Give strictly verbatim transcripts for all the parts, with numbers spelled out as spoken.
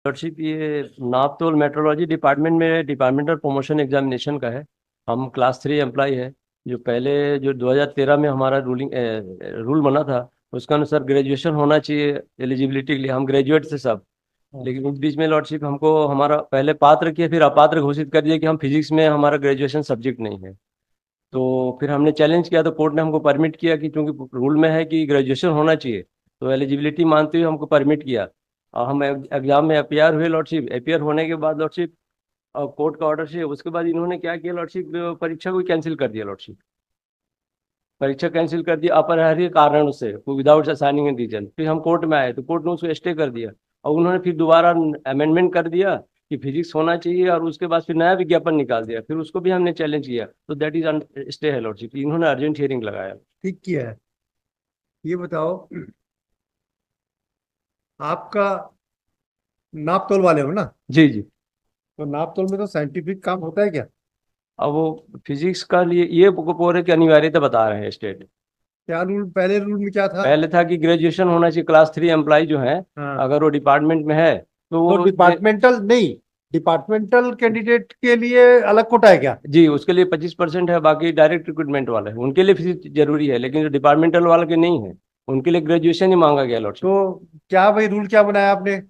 Lordship ये नापतोल metrology department में डिपार्टमेंटल प्रमोशन एग्जामिनेशन का है। हम क्लास थ्री एम्प्लॉय है। जो पहले जो दो हज़ार तेरह में हमारा रूलिंग रूल बना था उसका अनुसार ग्रेजुएशन होना चाहिए एलिजिबिलिटी के लिए। हम ग्रेजुएट थे सब, लेकिन उस बीच में लॉर्डशिप हमको हमारा पहले पात्र किया फिर अपात्र घोषित कर दिया कि हम फिजिक्स में हमारा ग्रेजुएशन सब्जेक्ट नहीं है। तो फिर हमने चैलेंज किया तो कोर्ट ने हमको परमिट किया कि चूंकि रूल में है कि ग्रेजुएशन होना चाहिए तो एलिजिबिलिटी मानते हुए हमको परमिट किया। और हम एग्जाम में अपियर हुए लॉर्डशिप। अपियर होने के बाद लॉर्डशिप और कोर्ट का ऑर्डर से उसके बाद इन्होंने क्या किया लॉर्डशिप, परीक्षा को कैंसिल कर दिया लॉर्डशिप। परीक्षा कैंसिल कर दिया अपरिहार्य कारण से, विदाउट असाइनिंग रीजन। फिर हम कोर्ट में आए तो कोर्ट ने उसको स्टे कर दिया और उन्होंने फिर दोबारा अमेंडमेंट कर दिया कि फिजिक्स होना चाहिए और उसके बाद फिर नया विज्ञापन निकाल दिया। फिर उसको भी हमने चैलेंज किया तो दैट इज स्टे है लॉर्डशिप। इन्होंने अर्जेंट हियरिंग लगाया। ठीक किया है। ये बताओ, आपका नाप तोल वाले हो ना? जी जी। तो नाप तोल में तो साइंटिफिक काम होता है क्या? अब वो फिजिक्स का लिए ये पूरे की अनिवार्यता बता रहे हैं स्टेट। क्या रूल, पहले रूल में क्या था? पहले था कि ग्रेजुएशन होना चाहिए। क्लास थ्री एम्प्लॉय जो है हाँ। अगर वो डिपार्टमेंट में है तो तो वो दे- डिपार्टमेंटल नहीं, डिपार्टमेंटल कैंडिडेट के लिए अलग कोटा है क्या? जी उसके लिए पच्चीस परसेंट है। बाकी डायरेक्ट रिक्रूटमेंट वाला है उनके लिए फीस जरूरी है, लेकिन जो डिपार्टमेंटल वाला के नहीं है उनके लिए ग्रेजुएशन ही मांगा गया लॉर्डशिप। तो क्या भाई, रूल क्या बनाया आपने?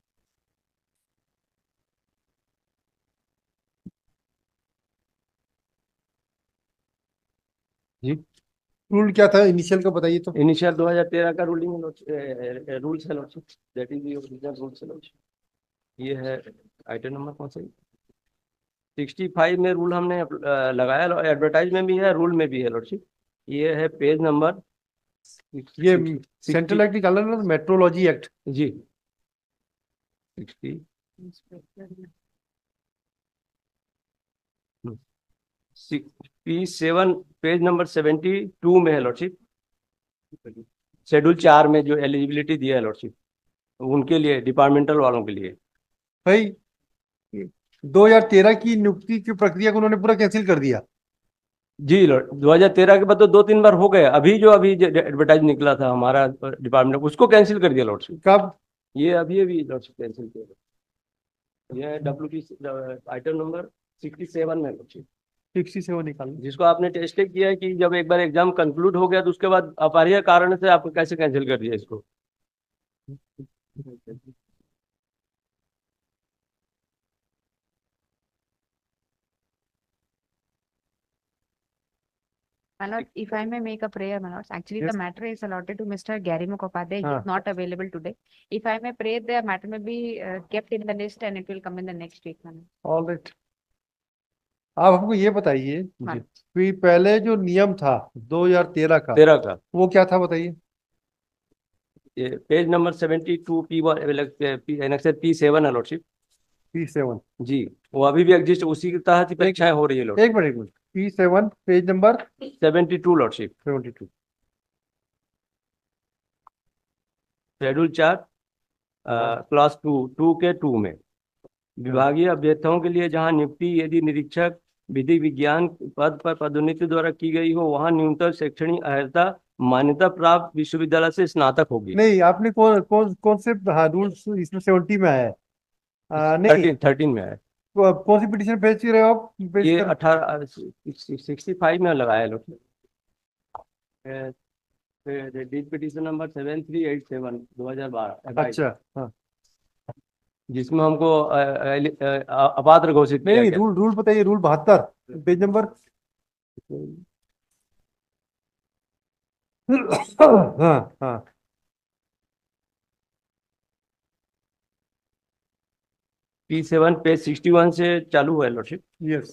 जी। रूल क्या था इनिशियल का, बताइए तो। इनिशियल दो हज़ार तेरह का रूलिंग है लॉर्डशिप, रूल्स है lordship. That is the original rules है लॉर्डशिप। ये है आइटम नंबर कौन सा, सिक्सटी फाइव में रूल हमने अ, लगाया। एडवर्टाइज में भी है, रूल में भी है लॉर्डशिप। ये है पेज नंबर ये सिक्सटी। सेंट्रल एक्ट निकाला ना, मेट्रोलॉजी एक्ट। जी sixty P seven page number seventy two में है लॉर्डशिप। शेड्यूल चार में जो एलिजिबिलिटी दिया है लॉर्डशिप उनके लिए, डिपार्टमेंटल वालों के लिए। भाई, दो हजार तेरह की नियुक्ति की प्रक्रिया को उन्होंने पूरा कैंसिल कर दिया। जी लॉर्ड, दो हज़ार तेरह के बाद तो दो तीन बार हो गए। अभी जो अभी एडवर्टाइज निकला था हमारा डिपार्टमेंट उसको कैंसिल कर दिया लॉर्डशिप। कब? ये अभी अभी लॉर्डशिप कैंसिल किया। ये W P item number sixty seven में लॉर्डशिप, फिक्सी से वो निकालना। जिसको आपने टेस्ट किया है कि जब एक बार एग्जाम कंक्लूड हो गया तो उसके बाद अपरिहार्य कारण से आपको कैसे कैंसिल कर दिया इसको। My lord, if I may make a prayer, my lords, actually the yes. matter is allotted to Mister Gary Mukhopadhyay. He हाँ। is not available today. If I may pray, the matter may be uh, kept in the list and it will come in the next week, my lord. All right. आप हमको ये बताइए हाँ। कि पहले जो नियम था दो हजार तेरह का, तेरह का वो क्या था बताइए। ये page number seventy two P P seven है लॉर्डशिप। P seven. जी वो अभी भी एग्जिस्ट, उसी के तहत ही परीक्षाएं हो रही है एक लॉर्डशिप। मिनट, एक minute. P seven page number seventy two lordship, seventy two. Schedule चार क्लास टू टू के टू में विभागीय अभ्यर्थियों के लिए जहां नियुक्ति यदि निरीक्षक विधि विज्ञान पद पर पदोन्नति द्वारा की गई हो वहां न्यूनतम शैक्षणिक अर्हता मान्यता प्राप्त विश्वविद्यालय से स्नातक होगी। नहीं, आपने कौन कौन कौन से, हाँ, रूल्स इसमें सेवेंटी में आया है। आ, नहीं, थर्टीन थर्टीन में है। को- कौन सी पिटीशन पेश कर रहे हो आप? पेश ये कर। अठारह सिक्सटी फाइव में लगाया है लोग। Deed petition number seven three eight seven दो हजार बारह, अच्छा, हाँ। जिसमें हमको अ, अ, अ, अपात्र घोषित नहीं किया नहीं, गया। रूल रूल बताइए, रूल बहत्तर पेज नंबर। हाँ हाँ। P seven page sixty one से चालू है लॉर्डशिप। यस।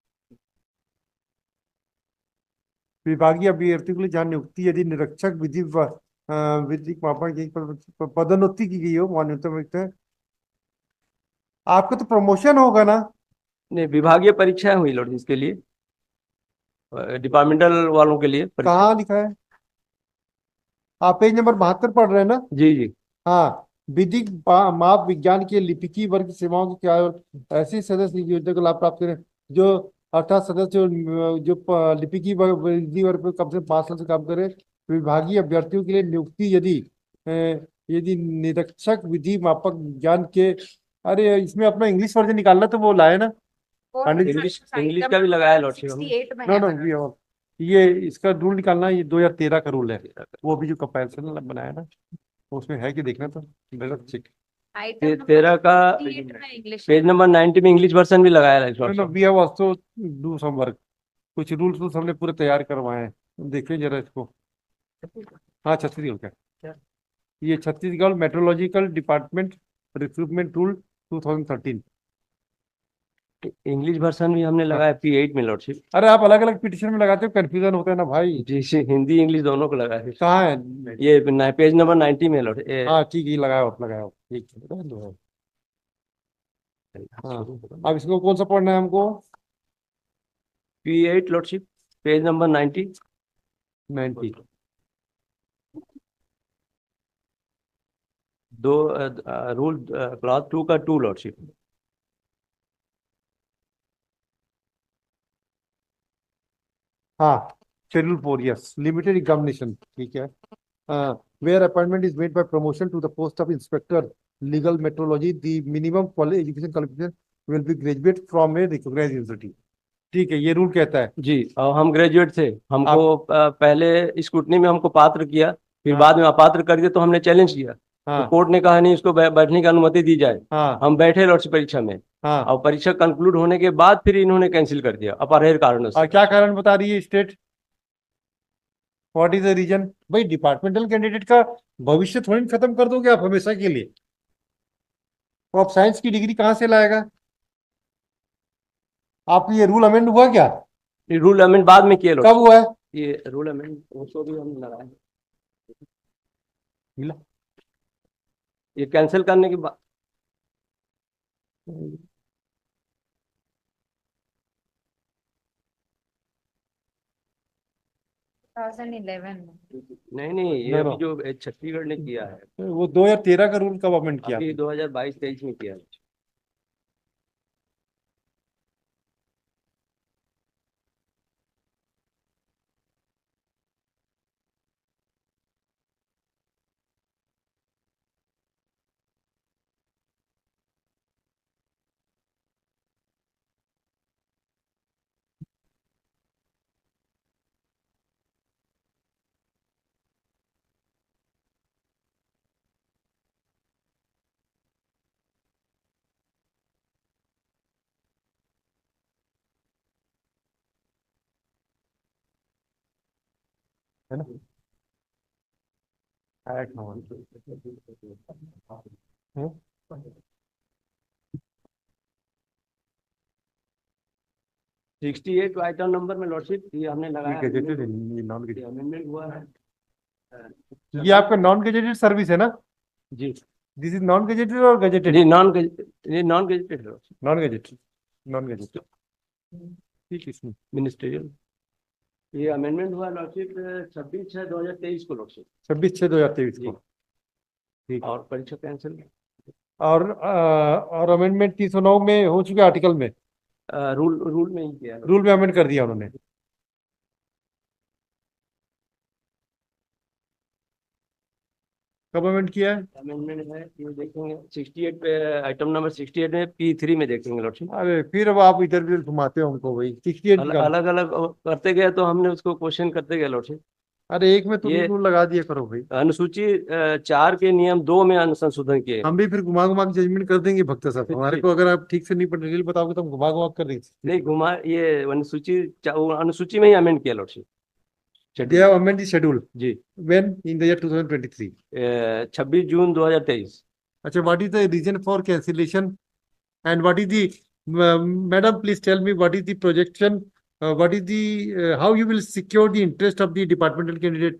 विभागीय अभ्यर्थी के लिए जहाँ नियुक्ति यदि निरीक्षक विधि व- अ, विधिक मापन की पद- पदोन्नति की गई हो वहाँ न्यूनतम रिक्त है। आपका तो प्रमोशन होगा ना? नहीं विभागीय परीक्षाएं हुई लॉर्ड इसके लिए, डिपार्टमेंटल वालों के लिए परीक्षा। कहाँ लिखा है? आप पेज नंबर बहत्तर पढ़ रहे हैं ना? जी जी। हाँ। विधिक पा- माप विज्ञान के लिपिकी वर्ग सेवाओं की क्या ऐसी सदस्य योजना का लाभ प्राप्त करें जो, अर्थात सदस्य जो जो प- लिपिकी वर्ग विधि वर्ग पे कम से कम पाँच साल से काम करे। विभागीय अभ्यर्थियों के लिए नियुक्ति यदि अ, यदि निरीक्षक विधि मापक विज्ञान के अरे इसमें अपना इंग्लिश वर्जन निकालना तो वो लाए ना पंडित। इंग्लिश इंग्लिश का भी लगाया लॉर्डशिप हमने। सिक्सटी एट में नो है नो हमारा। ये ये इसका रूल निकालना, ये दो हजार तेरह का रूल है। वो भी जो कंपैरिजन बनाया ना, तो उसमें है कि देखना तो चेक। आइटम ते, नंबर तेरह का सिक्सटी एट में इंग्लिश पेज नंबर नाइन्टी में इंग्लिश वर्जन भी लगाया है no no lordship. We have also do some work. कुछ रूल्स रूल्स हमने पूरे तैयार करवाए हैं, देखिए जरा इसको। हाँ छत्तीसगढ़ का, ये Chhattisgarh metrological department recruitment rule two thousand thirteen. English version भी हमने लगाया पी एट में लॉर्डशिप। अरे आप अलग अलग पिटिशन में लगाते हो, कंफ्यूजन होता है ना भाई। जी जी, हिंदी इंग्लिश दोनों को लगाया है। कहाँ है? ये न- पेज नंबर नाइन्टी में लॉर्ड ए, हाँ ठीक है, लगाया हो लगाया हो, ठीक है रहने दो। हाँ अब इसको कौन सा पढ़ना है हमको? P eight lordship, page number ninety. Ninety. दो रूल क्लॉज टू का टू लॉर्डशिप। हाँ schedule four, yes limited examination, ठीक है। Where appointment is made by promotion to the post of inspector legal metrology, the minimum education qualification will be graduate from a recognised university. ठीक है, ये rule कहता है। जी, और हम ग्रेजुएट थे, हमको आप अ, पहले स्क्रूटनी में हमको पात्र किया, फिर हाँ बाद में अपात्र कर दिया, तो हमने चैलेंज किया। तो हाँ कोर्ट ने कहा नहीं, इसको बै- बैठने की अनुमति दी जाए। हाँ हम बैठे लॉर्डशिप परीक्षा में, हाँ। और परीक्षा कंक्लूड होने के बाद फिर इन्होंने कैंसिल कर दिया अपराध कारणों और से। क्या कारण बता रही है state? What is the reason? भाई डिपार्टमेंटल कैंडिडेट का भविष्य थोड़ी ना खत्म कर दोगे आप हमेशा के लिए। तो आप साइंस की डिग्री कहाँ से लाएगा? आप ये रूल अमेंड हुआ क्या? ये रूल अमेंड बाद में किए कब लॉर्डशिप। हुआ है? ये रूल अमेंड उसको भी हम लगाए, मिला। ये कैंसिल करने के बाद। टू थाउजेंड इलेवन में। नहीं नहीं, ये नो नो, अभी जो छत्तीसगढ़ ने किया है, वो दो हजार तेरह का रूल कब अमेंड किया अभी आपने? दो हजार बाईस तेईस में किया है। है ना? Act on. हम्म? सिक्सटी एट आइटम नंबर में लॉर्डशिप ये हमने ये लगाया, गेजेटेड है, ये नॉन ये गेजेटेड। अमेंडमेंट हुआ है। ये आपका नॉन गेजेटेड सर्विस है ना? जी दिस इज नॉन गेजेटेड और गेजेटेड? जी, नॉन ये नॉन गेजेटेड है, नॉन गेजेटेड, नॉन गेजेटेड, ठीक है। इसमें मिनिस्ट्रियल। ये अमेंडमेंट हुआ लॉर्डशिप छब्बीस छः दो हजार तेईस को लॉर्डशिप। छब्बीस छः दो हजार तेईस जी, को, ठीक। और परीक्षा कैंसिल। और अ, और अमेंडमेंट तीन सौ नौ में हो चुके आर्टिकल में, रूल रूल में ही किया है। रूल में अमेंड कर दिया उन्होंने। कब अमेंड किया है? अमेंडमेंट है, ये देखेंगे सिक्सटी एट पे, आइटम नंबर सिक्सटी एट में पी थ्री में देखेंगे लॉर्डशिप। अरे फिर अब आप इधर उधर घुमाते हो हमको भाई, सिक्सटी एट अल, का। अलग अलग करते गए तो हमने उसको क्वेश्चन करते गए लॉर्डशिप। अरे एक में तो ये रूल लगा दिया करो भाई। अनुसूची अ, चार के नियम दो में अनुसंशोधन किए। हम भी फिर घुमा घुमा के जजमेंट कर देंगे भक्त साहब, हमारे जी, को अगर आप ठीक से नहीं डिटेल बताओगे तो हम घुमा घुमा के कर देंगे। नहीं घुमा, ये अनुसूची चा- वो अनुसूची में ही अमेंड किया lordship. They schedule. Have amend the schedule जी, when in the year two thousand twenty three. छब्बीस जून दो हजार तेईस। अच्छा, what is the reason for cancellation and what is the, madam please tell me what is the projection, what is the how you will secure the interest of the departmental candidate?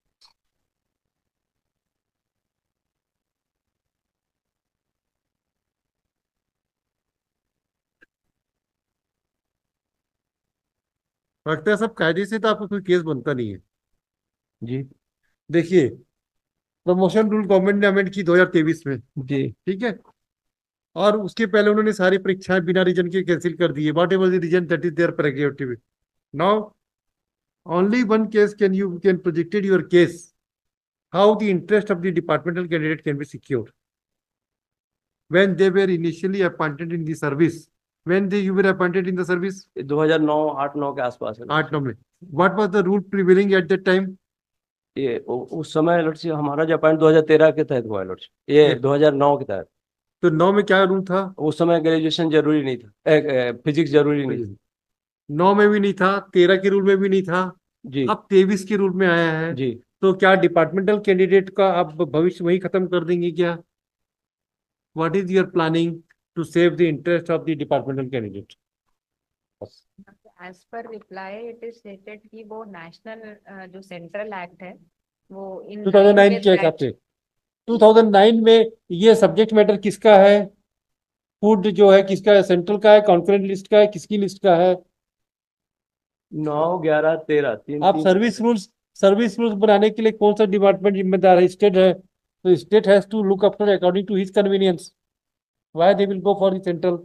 लगता है सब कायदे से तो आपका कोई case बनता नहीं है। जी देखिए, प्रमोशन रूल गवर्नमेंट ने अमेंड की दो हजार तेईस में, जी, ठीक है। और उसके पहले उन्होंने सारी परीक्षाएं बिना रीजन के कैंसिल कर दी है, whatever the reason that is their prerogative. Now only one case can you can projected your case, how the interest of the departmental candidate can be secured. when they were initially appointed in the service, when they you were appointed in the service? दो हज़ार नौ आठ नौ के आसपास है। आठ नौ में what was the rule prevailing at that time? ये उ- उस समय लॉर्डशिप हमारा जो अपॉइंट दो हज़ार तेरह के तहत हुआ है लॉर्डशिप, ये दो हज़ार नौ के तहत। तो नौ में क्या रूल था? उस समय ग्रेजुएशन जरूरी नहीं था, फिजिक्स जरूरी नहीं था। नौ में भी नहीं था, तेरह के रूल में भी नहीं था, जी अब तेईस के रूल में आया है। जी। तो क्या डिपार्टमेंटल कैंडिडेट का आप भविष्य वही खत्म कर देंगे क्या? What is your planning to save the interest of the departmental candidate? As per reply, it is stated कि वो नेशनल जो सेंट्रल एक्ट है वो इन दो हज़ार नौ के हिसाब से दो हज़ार नौ में ये सब्जेक्ट मैटर किसका है? फूड जो है किसका है? सेंट्रल का है, कॉन्फ्रेंस लिस्ट का है, किसकी लिस्ट का है? नौ ग्यारह तेरह तीन आप तीन- सर्विस रूल्स सर्विस रूल्स बनाने के लिए कौन सा डिपार्टमेंट जिम्मेदार है? स्टेट है, तो state has to look after according to his convenience. Why they will go for the central?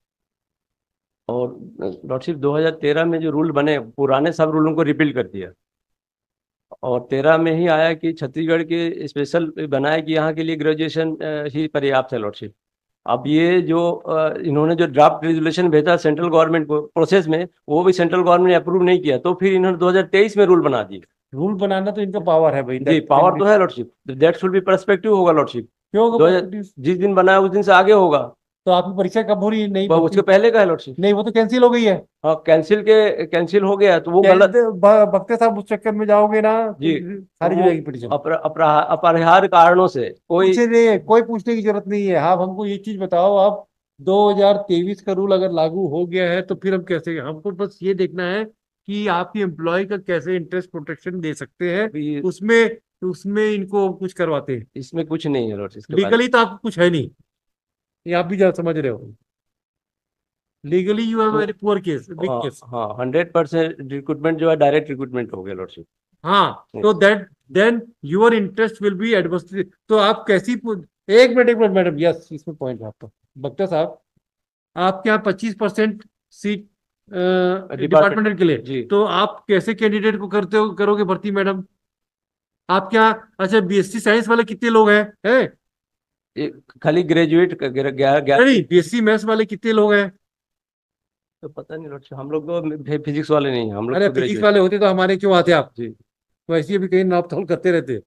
और लॉर्डशिप दो हज़ार तेरह में जो रूल बने, पुराने सब रूलों को रिपील कर दिया, और तेरह में ही आया कि छत्तीसगढ़ के स्पेशल बनाया कि यहाँ के लिए ग्रेजुएशन ही पर्याप्त है लॉर्डशिप। अब ये जो अ, इन्होंने जो ड्राफ्ट रेजुलेशन भेजा सेंट्रल गवर्नमेंट को प्रोसेस में, वो भी सेंट्रल गवर्नमेंट ने अप्रूव नहीं किया, तो फिर इन्होंने दो हज़ार तेईस में रूल बना दिए। रूल बनाना तो इनका पावर है भाई। जी पावर तो है lordship, that should be perspective होगा लॉर्डशिप। क्यों दो हजार होगा? जिस दिन बनाया उस दिन से आगे होगा, तो आपकी परीक्षा कब हो रही है? नहीं वो उसके पहले का है लॉर्डशिप। नहीं, वो तो कैंसिल हो गई है। हाँ कैंसिल के कैंसिल हो गया, तो वो गलत बख्ते साहब उस चक्कर में जाओगे ना जी, सारी वो जाएगी परीक्षा। अपर, अपरा, अपरिहार्य कारणों से कोई पूछे नहीं है, कोई पूछने की जरूरत नहीं है। आप हमको ये चीज बताओ, आप दो हज़ार तेईस का रूल अगर लागू हो गया है तो फिर हम कैसे, हमको बस ये देखना है कि आपकी एम्प्लॉय का कैसे इंटरेस्ट प्रोटेक्शन दे सकते हैं, भी उसमें उसमें इनको कुछ करवाते हैं। इसमें कुछ नहीं है लॉर्डशिप, इसके बारे लीगली तो आपको कुछ है नहीं, ये आप भी जरा समझ रहे हो। लीगली यू हैव तो- वेरी पुअर केस, बिग में। केस। हाँ हंड्रेड परसेंट रिक्रूटमेंट जो है डायरेक्ट रिक्रूटमेंट हो गया लॉर्डशिप। हाँ, तो that then your interest will be adversely. तो आप कैसी पु- एक मिनट एक मिनट मैडम, यस इसमें पॉइंट है आपका। बख्तर साहब, आपके यहाँ पच्चीस परसेंट सीट डिपार्टमेंटल के लिए, जी। तो आप कैसे कैंडिडेट को करते हो करोगे भर्ती मैडम? आपके यहाँ अच्छा बीएससी साइंस वाले कितने लोग हैं? हैं? एक खाली ग्रेजुएट ग्यारह नहीं, बीएससी मैथ्स वाले कितने लोग हैं? तो पता नहीं लॉर्डशिप, हम लोग तो फिजिक्स वाले नहीं हैं, हम लोग अरे तो फिजिक्स ग्रेजुएट। वाले होते तो हमारे क्यों आते आप? जी तो ऐसे भी कहीं नाप तोल करते रहते।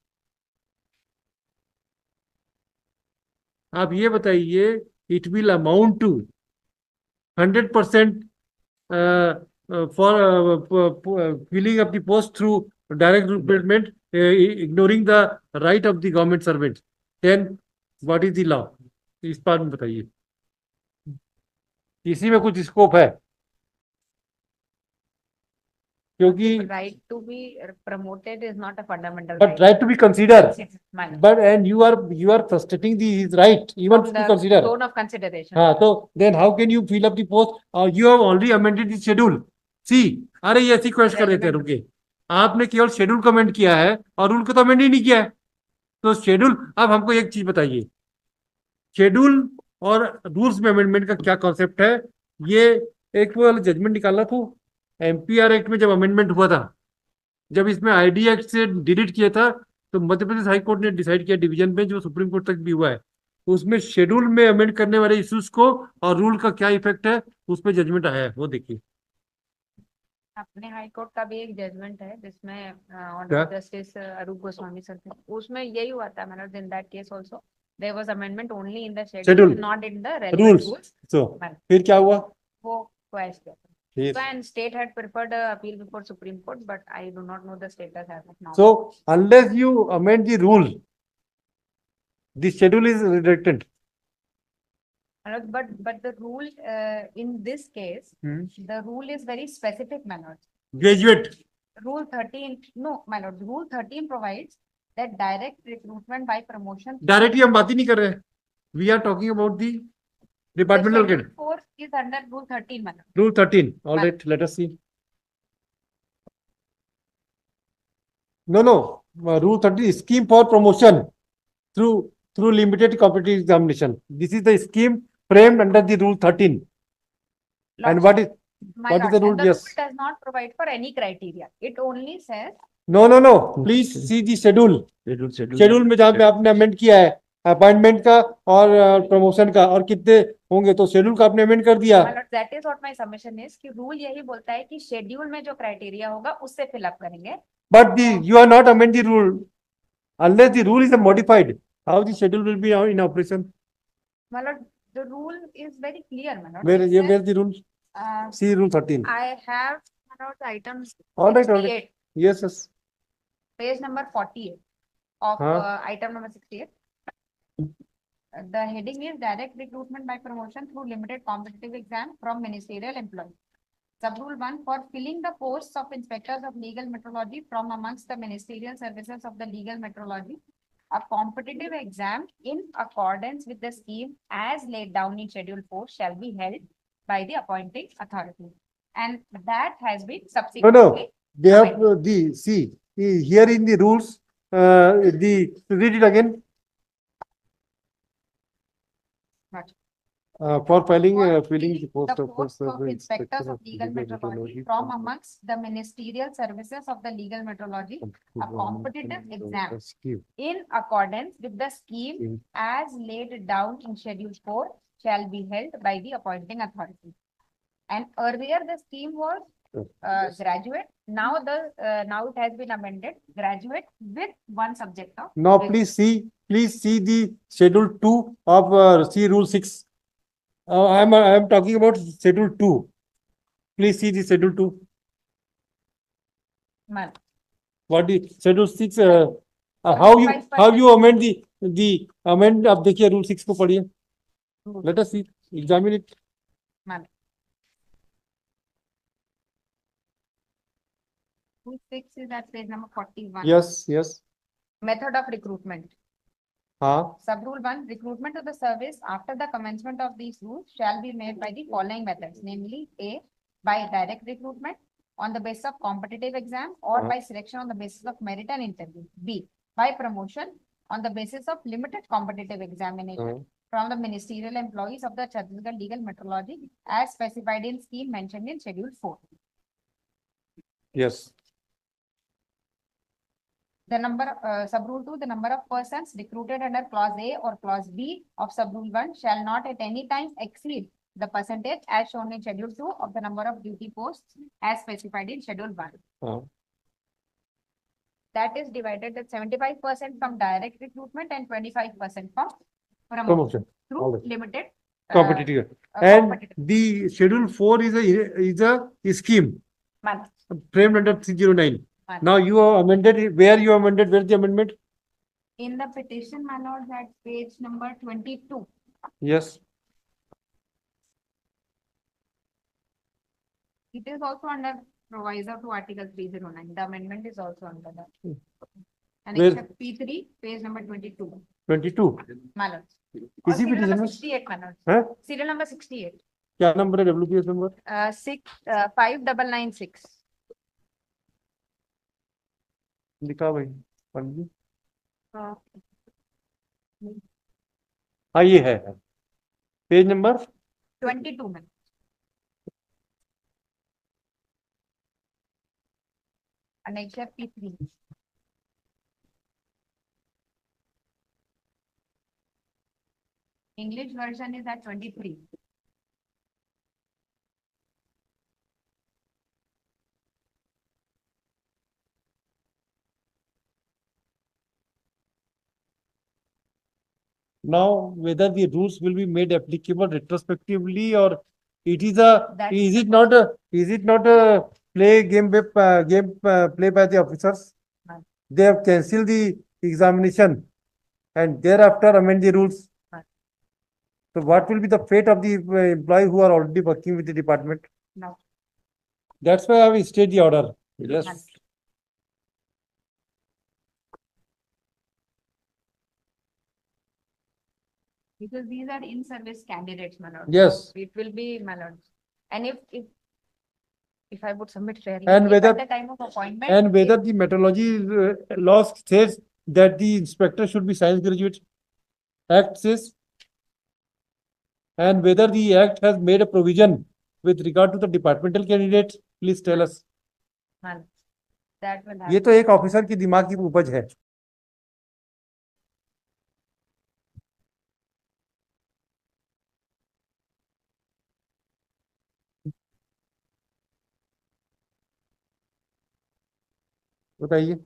आप ये बताइए, it will amount to hundred percent for filling up the post through direct recruitment, ignoring the right of the government servant, then what is the law? इस बात में बताइए, इसी में कुछ स्कोप है? क्योंकि right to be promoted is not a fundamental but right. right to be considered, Manner. but and you are you are frustrating the his right even From to the consider. tone of consideration. हाँ, तो then how can you fill up the post? Uh, you have already amended the schedule. See, अरे ये ऐसी question कर देते हैं, रुके। आपने केवल शेड्यूल को अमेंड किया है और रूल को तो अमेंड ही नहीं किया है। तो शेड्यूल, अब हमको एक चीज बताइए, शेड्यूल और रूल्स में अमेंडमेंट का क्या कॉन्सेप्ट है? ये एक वो जजमेंट निकालना था एमपीआर एक्ट में जब अमेंडमेंट हुआ था, जब इसमें आईडी एक्ट से डिलीट किया था, तो मध्य प्रदेश हाई कोर्ट ने डिसाइड किया डिवीजन में, जो सुप्रीम कोर्ट तक भी हुआ है, उसमें शेड्यूल में अमेंड करने वाले इश्यूज को और रूल का क्या इफेक्ट है उस पर जजमेंट आया है, वो देखिए। अपने हाई कोर्ट का भी एक जजमेंट है जिसमें क्या? Honourable justice Arup Goswami sir थे, उसमें यही हुआ था, मतलब in that case also there was amendment only in the schedule, Schedule. Not in the relevant rules. Rules. तो फिर क्या हुआ? वो क्वेश्चन किया था। फिर So, and state had preferred a appeal before Supreme Court, but I do not know the status as of now. so unless you amend the rule, the schedule is redundant. Uh, But but the rule uh, in this case, Hmm. the rule is very specific, my lord. Graduate. Rule thirteen, no, my lord, rule thirteen provides that direct recruitment by promotion. Directly हम बात ही नहीं कर रहे हैं, we are talking about the departmental Schedule candidate. four is under rule thirteen, my lord. Rule thirteen. All right, let us see. No, no. Uh, Rule thirteen is scheme for promotion through through limited competitive examination. This is the scheme framed under the Rule thirteen. And what is My what is lord, the rule? and the Yes. rule does not provide for any criteria. It only says No, no, no. Please see the schedule. Schedule schedule Schedule में जहाँ पे आपने amend किया है, appointment का और promotion का, और कितने होंगे, तो शेड्यूल का आपने अमेंड कर दिया। That is what my submission is कि रूल यही बोलता है कि शेड्यूल में जो क्राइटेरिया होगा उससे फिलअप करेंगे। But the you are not amend the rule unless the rule is modified. How the schedule will be in operation? My lord, the rule is very clear, my lord. Where It yeah, says, where's the rule? uh, See rule thirteen. I have, my lord, the items All right, all right. sixty-eight, Yes, yes. page number forty-eight of Huh? uh, item number sixty-eight. Uh, The heading is direct recruitment by promotion through limited competitive exam from ministerial employee. Sub-rule one, for filling the posts of inspectors of legal metrology from amongst the ministerial services of the legal metrology, a competitive exam in accordance with the scheme as laid down in schedule four shall be held by the appointing authority. And that has been No, subsequently. no. They have amended. uh, the see eh, here in the rules. Uh, the read it again. What? Uh, for filing, For uh, filling the filling post the of posts first of server inspectors inspector of legal metrology from amongst the ministerial services of the legal metrology, a competitive exam scheme. in accordance with the scheme Mm. as laid down in schedule four shall be held by the appointing authority. And earlier the scheme was uh, graduate. Now the uh, now it has been amended graduate with one subject of. Now please see, please see the schedule two of uh, see rule six. Uh, I am I am talking about schedule two. Please see the schedule two. Man. What the schedule six? Uh, uh, how you how you amend the the amend? अब देखिए rule six को पढ़िए. Let us see, examine it. Man. Rule six is at page number forty-one. Yes, yes. Method of recruitment. हाँ. Sub-rule one, recruitment to the service after the commencement of these rules shall be made by the following methods, namely A, by direct recruitment on the basis of competitive exam or Uh-huh. by selection on the basis of merit and interview. B, by promotion on the basis of limited competitive examination Uh-huh. from the ministerial employees of the Chhattisgarh Legal Metrology as specified in scheme mentioned in schedule four. Yes. The number, uh, sub-rule two, the number of persons recruited under clause A or clause B of sub-rule one shall not at any time exceed the percentage as shown in schedule two of the number of duty posts as specified in schedule one. Uh-huh. That is divided at seventy-five percent from direct recruitment and twenty-five percent from promotion Promotion. through All right. limited. uh, Competitive. uh, And competitive the schedule four is a is a scheme month. framed under three oh nine. month. Now you have amended it. Where you amended? Where's the amendment? In the petition, my lord, at page number twenty-two. Yes. It is also under proviso to article three oh nine. The amendment is also under that. Hmm. And Where? except P three, page number twenty-two. twenty-two. My lord. Or इसी serial petition number में sixty-eight, my lord. है? Serial number sixty-eight. क्या number है? W P S नंबर? Uh, six, uh, five double nine six. लिखा भाई पंडित. Uh, हाँ ये है. Page number twenty-two, man. And except P three. English version is at twenty-three. now whether the rules will be made applicable retrospectively or it is a That- is it not a is it not a play game by uh, game uh, play by the officers? No. They have cancelled the examination and thereafter amend the rules. No. So what will be the fate of the uh, employee who are already working with the department? No. That's why I have stayed the order. Yes. No. Because these are in-service candidates, my lord. Yes. It will be, my lord. And if, if, if I would submit fairly. And if whether- At the time of appointment. And if- whether the metrology uh, law says that the inspector should be science graduate. Act says. And whether the act has made a provision with regard to the departmental candidate, please tell us. हाँ, that will ये happen. तो एक officer की दिमाग की उपज है. बताइए।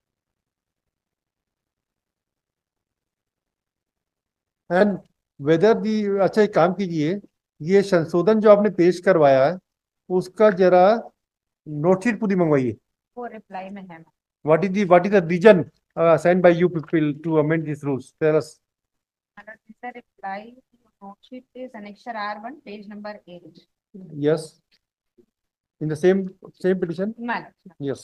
एंड वेदर दी, अच्छा एक काम कीजिए, ये संशोधन जो आपने पेश करवाया है उसका जरा नोटशीट पूरी मंगवाइए। वो रिप्लाई में है। What is the what is the reason assigned by you people to amend this rules, tell us. Madam, the reply note sheet is annexure R one, page number eight. Yes, in the same same petition. Madam, yes.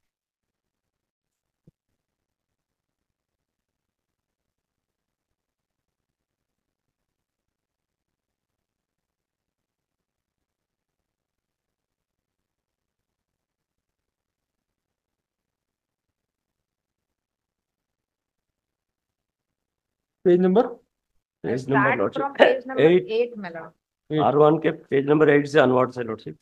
Page number page number start lordship from page number eight eight, madam. R one के page number eight से onward से lordship.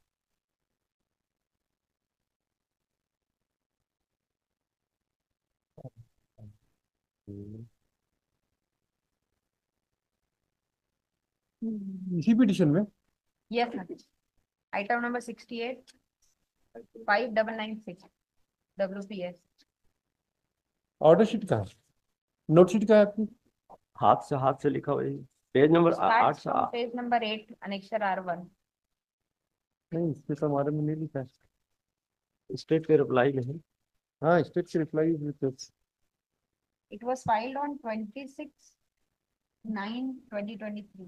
इसी petition में। Yes, madam. Item number sixty-eight, five double nine six, W P S. Order sheet कहाँ है? Note sheet कहाँ है आपकी? हाथ से हाथ से लिखा हुआ है पेज नंबर आठ Starts से from page number eight, annexure R one. नहीं, इसमें तो हमारे में नहीं लिखा है। स्टेट के रिप्लाई में है। हाँ, स्टेट की reply. It was filed on twenty-six nine twenty twenty-three.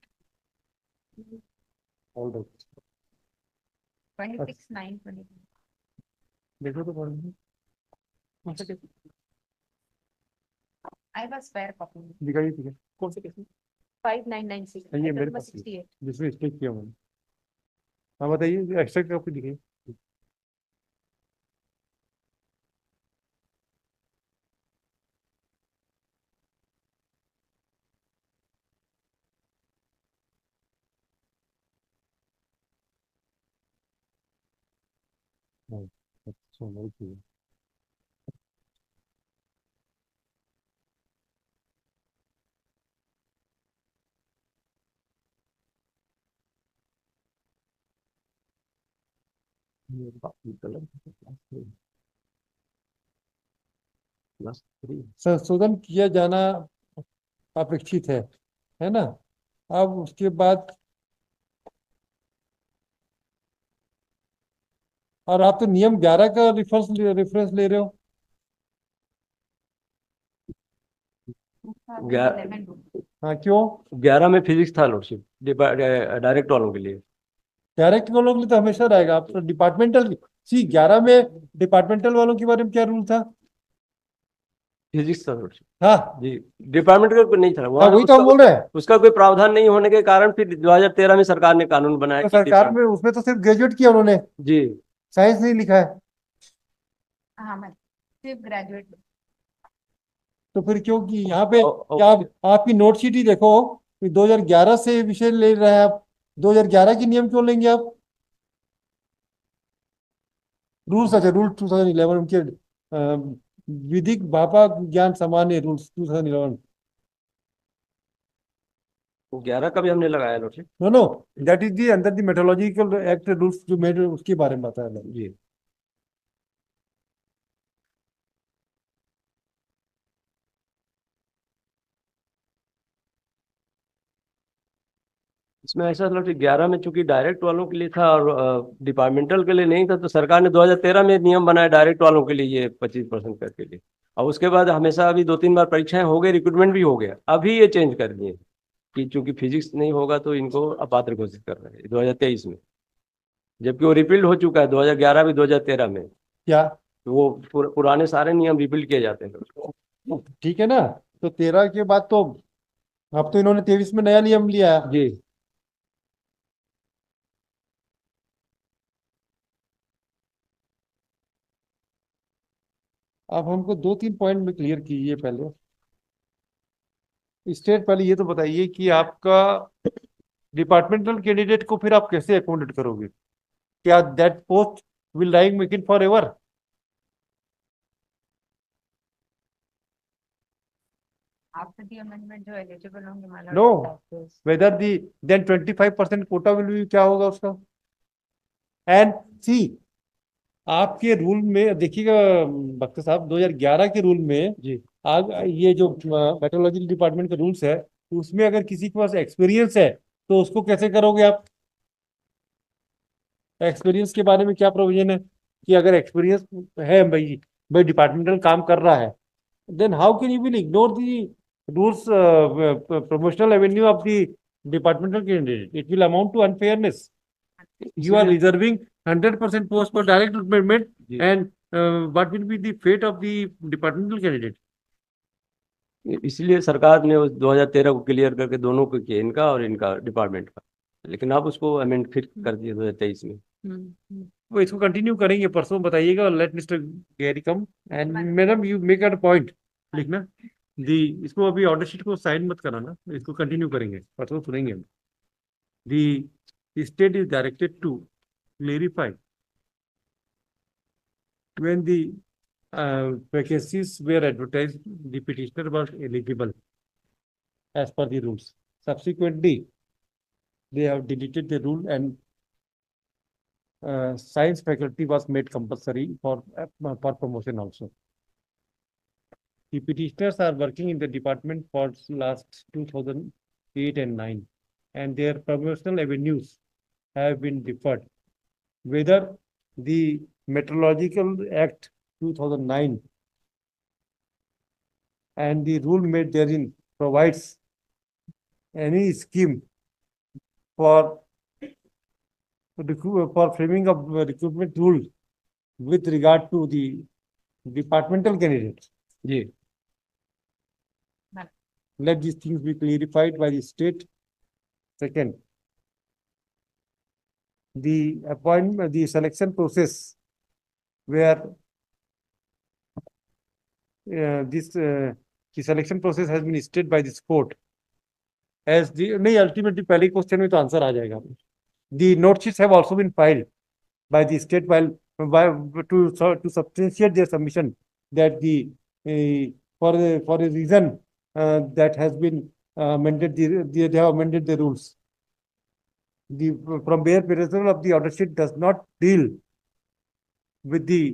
Order Twenty-six nine twenty-three. देखो तो पढ़ लो। I have a spare copy. दिखाइए ठीक है। कौन से केस में? Five nine nine six. ये Item मेरे number पास है। sixty-eight. जिसमें स्टेट किया मैंने। हाँ बताइए, एक्स्ट्रा कॉपी दिखाइए। हाँ, अच्छा बहुत ही। Plus three. संशोधन किया जाना अपेक्षित है है ना? अब उसके बाद, और आप तो नियम ग्यारह का रेफरेंस रेफरेंस ले रहे हो। ग्यारह Eleven rule. हाँ, क्यों? ग्यारह में फिजिक्स था लॉर्डशिप डायरेक्ट वालों के लिए। डायरेक्ट वालों के लिए तो हमेशा रहेगा। आप तो डिपार्टमेंटल, सी ग्यारह में डिपार्टमेंटल वालों के बारे में क्या रूल था? फिजिक्स था लॉर्डशिप। हाँ जी, डिपार्टमेंट का नहीं था हाँ, वहाँ वही तो उसका हम बोल रहे हैं। उसका कोई प्रावधान नहीं होने के कारण फिर दो हज़ार तेरह में सरकार ने कानून बनाया तो कि सरकार में उसमें तो सिर्फ ग्रेजुएट किया उन्होंने, जी साइंस नहीं लिखा है। हाँ मैम, सिर्फ ग्रेजुएट। तो फिर क्यों कि यहाँ पे ओ- ओ- क्या आप, आपकी नोट शीट ही देखो, दो हज़ार ग्यारह से विषय ले रहे हैं आप, दो हज़ार ग्यारह के नियम क्यों लेंगे आप? रूल्स, अच्छा रूल टू थाउजेंड इलेवन उनके अ, विधिक भापा ज्ञान सामान्य रूल्स टू थाउजेंड इलेवन। ग्यारह का भी हमने लगाया lordship. No no, that is the under the metrological act rules जो मेड, उसके बारे में बताया मैंने। जी इसमें ऐसा था कि ग्यारह में चूंकि डायरेक्ट वालों के लिए था और डिपार्टमेंटल के लिए नहीं था, तो सरकार ने दो हज़ार तेरह में नियम बनाया डायरेक्ट वालों के लिए ये पच्चीस परसेंट करके लिए। और उसके बाद हमेशा अभी दो तीन बार परीक्षाएं हो गई, रिक्रूटमेंट भी हो गया, अभी ये चेंज कर दिए कि चूंकि फिजिक्स नहीं होगा तो इनको अपात्र घोषित कर रहे हैं दो हज़ार तेईस में, जबकि वो रिपील्ड हो चुका है दो हज़ार ग्यारह में दो हज़ार तेरह में। क्या? तो वो पुर, पुराने सारे नियम रिपील्ड किए जाते हैं। ठीक है ना? तो तेरह के बाद तो अब तो इन्होंने तेईस में नया नियम लिया है। जी अब हमको दो तीन पॉइंट में क्लियर कीजिए पहले। स्टेट, पहले ये तो बताइए कि आपका डिपार्टमेंटल कैंडिडेट को फिर आप कैसे अकोमोडेट करोगे? क्या that post will like make it forever? After the amendment, जो eligible होंगे my lord, no, doctors. Whether the then twenty five percent quota will be, क्या होगा उसका? एंड सी, आपके रूल में देखिएगा बख्तर साहब, दो हज़ार ग्यारह के रूल में जी आग ये जो मेट्रोलॉजी डिपार्टमेंट का रूल्स है, उसमें अगर किसी के पास एक्सपीरियंस है तो उसको कैसे करोगे आप? एक्सपीरियंस के बारे में क्या प्रोविजन है कि अगर एक्सपीरियंस है, भाई भाई डिपार्टमेंटल काम कर रहा है, then how can you will ignore the rules, uh, uh, promotional avenue of the departmental candidate? It will amount to unfairness. You are इसीलिए reserving one hundred percent post for direct recruitment, ji and uh, what will be the fate of the departmental candidate? इसलिए सरकार ने उस दो हज़ार तेरह को clear करके दोनों को किया, इनका और इनका डिपार्टमेंट का, लेकिन आप उसको अमेंड फिर कर दिए दो हज़ार तेईस में। वो इसको कंटिन्यू करेंगे, परसों बताइएगा। Let Mr Gary come and madam you make a point लिखना दी, इसको अभी ऑर्डर शीट को साइन मत कराना, इसको कंटिन्यू करेंगे, परसों सुनेंगे हम। The state is directed to clarify when the uh, vacancies were advertised, the petitioner was eligible as per the rules. Subsequently, they have deleted the rule and uh, science faculty was made compulsory for uh, for promotion also. The petitioners are working in the department for last two thousand eight and nine, and their promotional avenues have been deferred. Whether the Meteorological Act two thousand nine and the rule made therein provides any scheme for for framing of recruitment rule with regard to the departmental candidates. जी Let these things be clarified by the state. Second, the appointment, the selection process where uh, this uh, the selection process has been stated by this court as the नहीं, ultimately पहले question में तो answer आ जाएगा। The note sheets have also been filed by the state while by to to substantiate their submission that the uh, for a, for a reason uh, that has been uh, amended the, the they have amended the rules. The from where perusal of the order sheet does not deal with the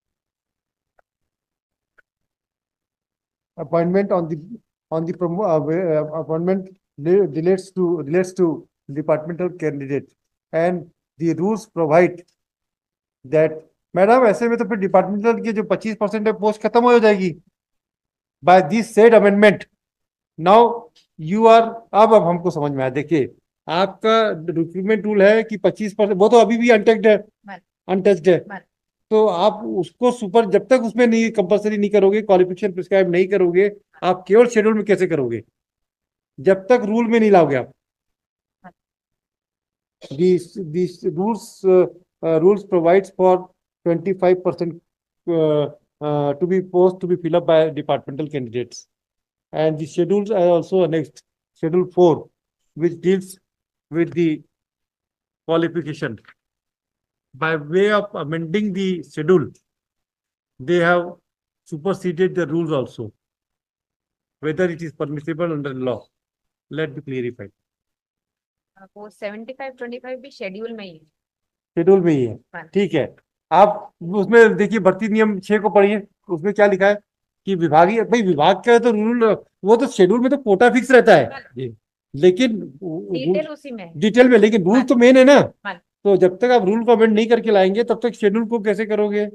appointment on the on the promo uh, appointment relates to relates to departmental candidate, and the rules provide that madam ऐसे में तो फिर departmental की जो पच्चीस percent है post खत्म हो जाएगी by this said amendment. Now you are अब अब हमको समझ में आया। देखिए आपका रिक्रूटमेंट रूल है कि पच्चीस परसेंट, वो तो अभी भी अनटेक्ड है, अनटच्ड है, तो आप उसको सुपर जब तक उसमें नहीं कंपलसरी नहीं करोगे, क्वालिफिकेशन प्रिस्क्राइब नहीं करोगे, आप केवल शेड्यूल में कैसे करोगे जब तक रूल में नहीं लाओगे आप। These these rules uh, uh, rules provides for twenty-five percent uh, uh, to be post to be filled up by departmental candidates, and the schedules are also annexed. Schedule four, which deals with the qualification. By way of amending the schedule, they have superseded the rules also. Whether it is permissible under law, let be clarified. वो seventy five twenty five भी schedule में ही है, schedule में ही है, ठीक है। आप उसमें देखिए भर्ती नियम छह को पढ़िए, उसमें क्या लिखा है कि विभागीय, भाई विभाग का तो रूल, वो तो शेड्यूल में तो कोटा फिक्स रहता है, लेकिन डिटेल उसी में डिटेल में, लेकिन रूल तो मेन है ना। तो जब तक आप रूल को अमेंड नहीं करके लाएंगे तब तक शेड्यूल को कैसे करोगे?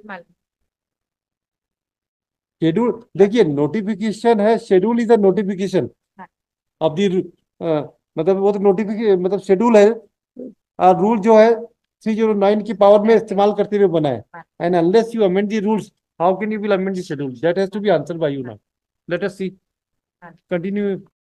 शेड्यूल देखिए, नोटिफिकेशन है, schedule is a notification of the मतलब वो तो नोटिफिकेशन मतलब शेड्यूल है, और रूल जो है थ्री जीरो नाइन की पावर में इस्तेमाल करते हुए बना है। And unless you amend the rules, how can you will amend the schedule? That has to be answered by you now. Let us see, continue.